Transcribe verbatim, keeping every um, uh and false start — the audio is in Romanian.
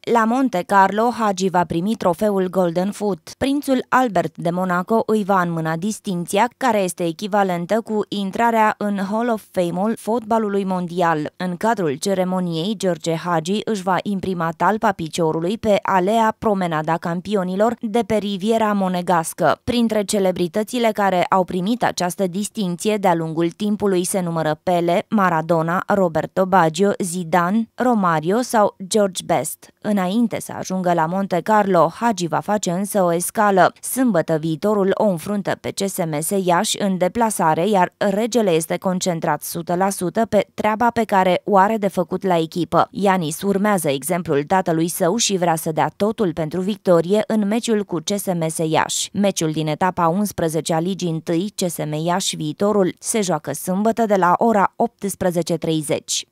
La Monte Carlo, Hagi va primi trofeul Golden Foot. Prințul Albert de Monaco îi va înmâna distinția, care este echivalentă cu intrarea în Hall of Fame-ul fotbalului mondial. În cadrul ceremoniei, George Hagi își va imprima talpa piciorului pe alea Promenada Campionilor de pe Riviera Monegască. Printre celebritățile care au primit această distinție de-a lungul timpului se numără Pele, Maradona, Roberto Baggio, Zidane, Romario sau George Best. Înainte să ajungă la Monte Carlo, Hagi va face însă o escală. Sâmbătă viitorul o înfruntă pe C S M S Iași în deplasare, iar regele este concentrat o sută la sută pe treaba pe care o are de făcut la echipă. Ianis urmează exemplul tatălui său și vrea să dea totul pentru victorie în meciul cu C S M S Iași. Meciul din etapa a unsprezecea a Ligii întâi, C S M Iași Viitorul, se joacă sâmbătă de la ora optsprezece și treizeci.